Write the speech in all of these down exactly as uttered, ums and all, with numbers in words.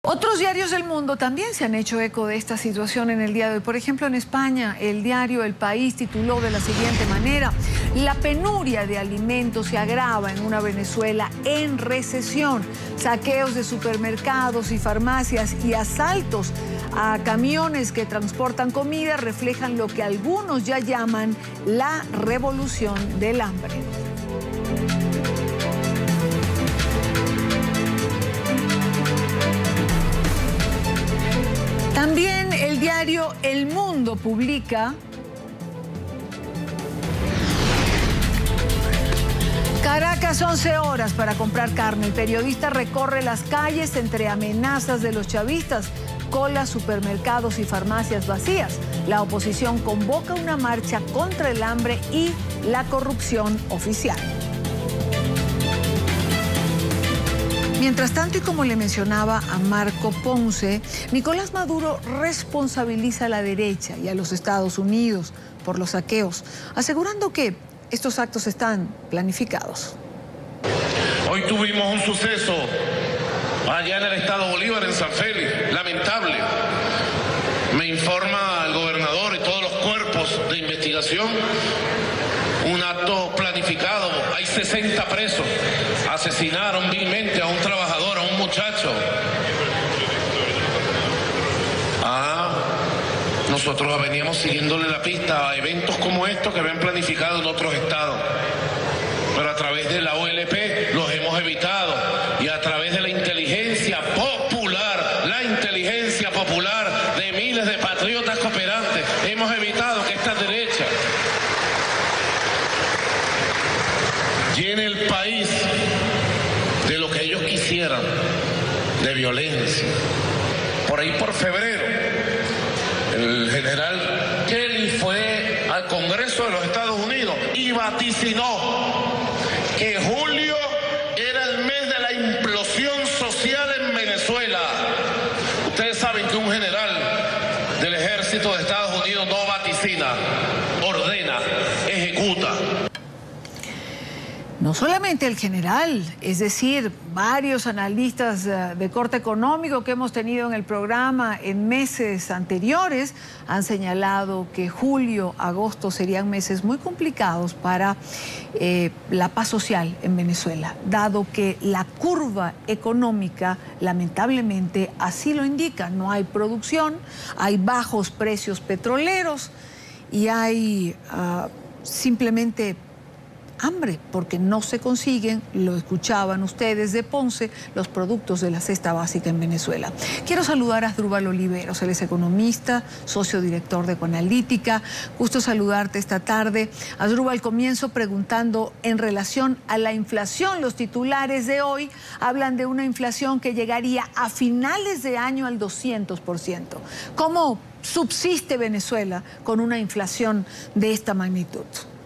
Otros diarios del mundo también se han hecho eco de esta situación en el día de hoy. Por ejemplo, en España, el diario El País tituló de la siguiente manera: la penuria de alimentos se agrava en una Venezuela en recesión. Saqueos de supermercados y farmacias y asaltos a camiones que transportan comida reflejan lo que algunos ya llaman la revolución del hambre. También el diario El Mundo publica: Caracas, once horas para comprar carne. El periodista recorre las calles entre amenazas de los chavistas, colas, supermercados y farmacias vacías. La oposición convoca una marcha contra el hambre y la corrupción oficial. Mientras tanto, y como le mencionaba a Marco Ponce, Nicolás Maduro responsabiliza a la derecha y a los Estados Unidos por los saqueos, asegurando que estos actos están planificados. Hoy tuvimos un suceso allá en el estado Bolívar, en San Félix, lamentable. Me informa el gobernador y todos los cuerpos de investigación, un acto planificado. Hay sesenta presos. Asesinaron vilmente a un trabajador, a un muchacho. Ah, nosotros veníamos siguiéndole la pista a eventos como estos que habían planificado en otros estados. Pero a través de la O L P los hemos evitado. Y a través de la inteligencia popular, la inteligencia popular de miles de patriotas cooperantes, hemos evitado que esta derecha llene el país de lo que ellos quisieran, de violencia. Por ahí por febrero, el general Kelly fue al Congreso de los Estados Unidos y vaticinó que julio era el mes de la implosión social en Venezuela. Ustedes saben que un general del ejército de Estados Unidos no vaticina, ordena, ejecuta. No solamente el general, es decir, varios analistas de corte económico que hemos tenido en el programa en meses anteriores han señalado que julio, agosto serían meses muy complicados para eh, la paz social en Venezuela, dado que la curva económica lamentablemente así lo indica. No hay producción, hay bajos precios petroleros y hay uh, simplemente hambre, porque no se consiguen, lo escuchaban ustedes de Ponce, los productos de la cesta básica en Venezuela. Quiero saludar a Asdrúbal Oliveros, él es economista, socio director de Ecoanalítica. Gusto saludarte esta tarde. Asdrúbal, comienzo preguntando en relación a la inflación. Los titulares de hoy hablan de una inflación que llegaría a finales de año al doscientos por ciento. ¿Cómo subsiste Venezuela con una inflación de esta magnitud?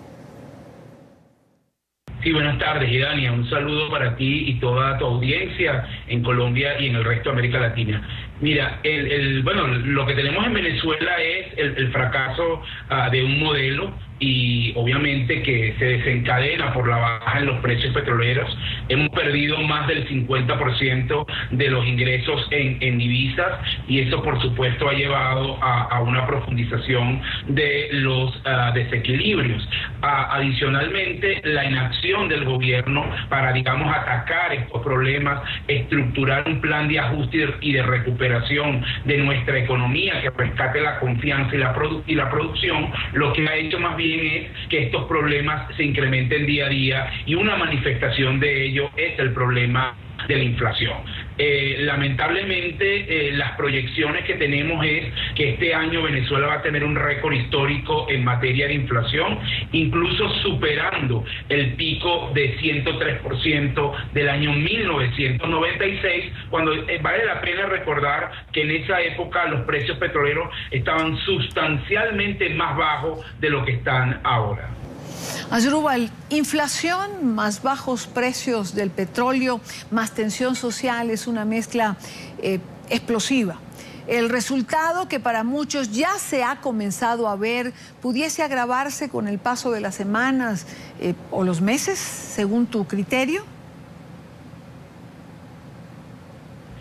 Sí, buenas tardes, Idania. Un saludo para ti y toda tu audiencia en Colombia y en el resto de América Latina. Mira, el, el, bueno, lo que tenemos en Venezuela es el, el fracaso uh, de un modelo y obviamente que se desencadena por la baja en los precios petroleros. Hemos perdido más del cincuenta por ciento de los ingresos en, en divisas y eso por supuesto ha llevado a, a una profundización de los uh, desequilibrios. Uh, adicionalmente, la inacción del gobierno para, digamos, atacar estos problemas, estructurar un plan de ajuste y de recuperación de nuestra economía que rescate la confianza y la, produ y la producción, lo que ha hecho más bien es que estos problemas se incrementen día a día y una manifestación de ello es el problema de la inflación. Eh, lamentablemente, eh, las proyecciones que tenemos es que este año Venezuela va a tener un récord histórico en materia de inflación, incluso superando el pico de ciento tres por ciento del año mil novecientos noventa y seis, cuando eh, vale la pena recordar que en esa época los precios petroleros estaban sustancialmente más bajos de lo que están ahora. Asdrúbal, inflación más bajos precios del petróleo más tensión social es una mezcla eh, explosiva. El resultado, que para muchos ya se ha comenzado a ver, pudiese agravarse con el paso de las semanas eh, o los meses, según tu criterio.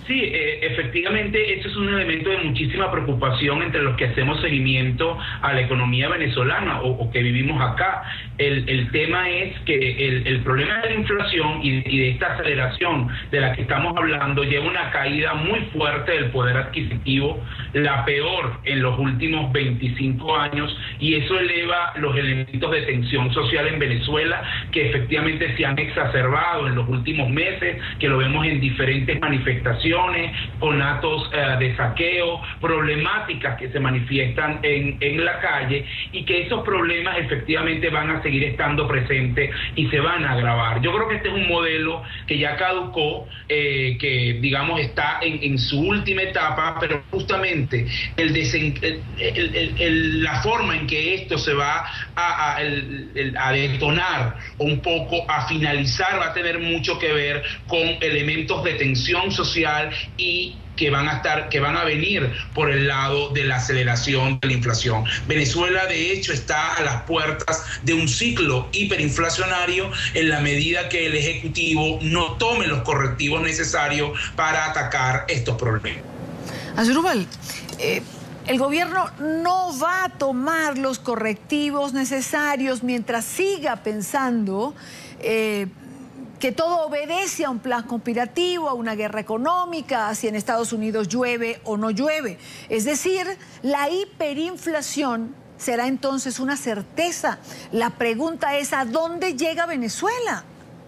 Sí, eh, efectivamente, eso es un elemento de muchísima preocupación entre los que hacemos seguimiento a la economía venezolana o, o que vivimos acá. El, el tema es que el, el problema de la inflación y, y de esta aceleración de la que estamos hablando lleva una caída muy fuerte del poder adquisitivo, la peor en los últimos veinticinco años, y eso eleva los elementos de tensión social en Venezuela, que efectivamente se han exacerbado en los últimos meses, que lo vemos en diferentes manifestaciones, con actos eh, de saqueo, problemáticas que se manifiestan en, en la calle, y que esos problemas efectivamente van a seguir estando presentes y se van a agravar. Yo creo que este es un modelo que ya caducó, eh, que digamos está en, en su última etapa, pero justamente el desen, el, el, el, el, la forma en que esto se va a, a, el, el, a detonar o un poco a finalizar va a tener mucho que ver con elementos de tensión social y que van a estar, que van a venir por el lado de la aceleración de la inflación. Venezuela, de hecho, está a las puertas de un ciclo hiperinflacionario en la medida que el Ejecutivo no tome los correctivos necesarios para atacar estos problemas. Asdrúbal, eh, el gobierno no va a tomar los correctivos necesarios mientras siga pensando eh, que todo obedece a un plan conspirativo, a una guerra económica, si en Estados Unidos llueve o no llueve. Es decir, la hiperinflación será entonces una certeza. La pregunta es, ¿a dónde llega Venezuela?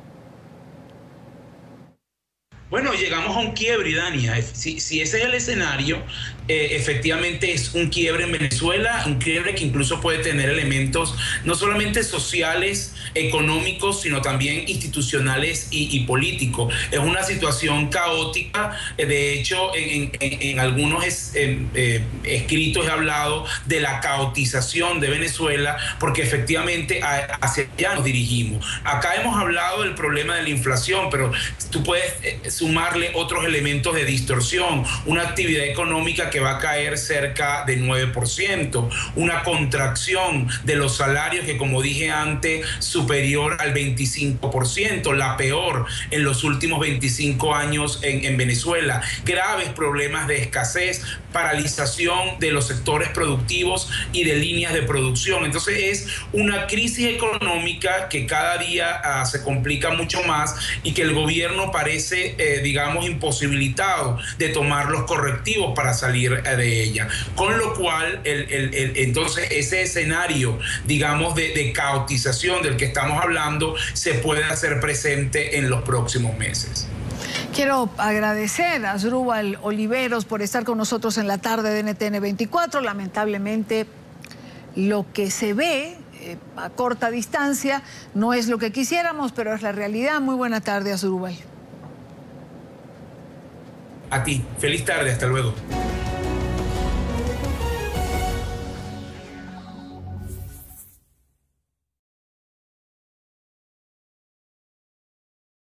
Bueno, llegamos a un quiebre, Dania. Si, si ese es el escenario, eh, efectivamente es un quiebre en Venezuela, un quiebre que incluso puede tener elementos no solamente sociales, económicos, sino también institucionales y, y políticos. Es una situación caótica. De hecho, en, en, en algunos es, en, eh, escritos he hablado de la caotización de Venezuela, porque efectivamente a, hacia allá nos dirigimos. Acá hemos hablado del problema de la inflación, pero tú puedes eh, sumarle otros elementos de distorsión, una actividad económica que va a caer cerca del nueve por ciento, una contracción de los salarios que, como dije antes, superior al veinticinco por ciento, la peor en los últimos veinticinco años en, en Venezuela, graves problemas de escasez, paralización de los sectores productivos y de líneas de producción. Entonces es una crisis económica que cada día uh, se complica mucho más y que el gobierno parece, eh, digamos, imposibilitado de tomar los correctivos para salir uh, de ella. Con lo cual, el, el, el, entonces ese escenario, digamos, de, de caotización del que estamos hablando se puede hacer presente en los próximos meses. Quiero agradecer a Asdrúbal Oliveros por estar con nosotros en la tarde de N T N veinticuatro. Lamentablemente, lo que se ve eh, a corta distancia no es lo que quisiéramos, pero es la realidad. Muy buena tarde, Asdrúbal. A ti. Feliz tarde. Hasta luego.